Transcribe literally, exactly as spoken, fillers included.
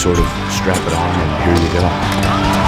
sort of strap it on and here you go.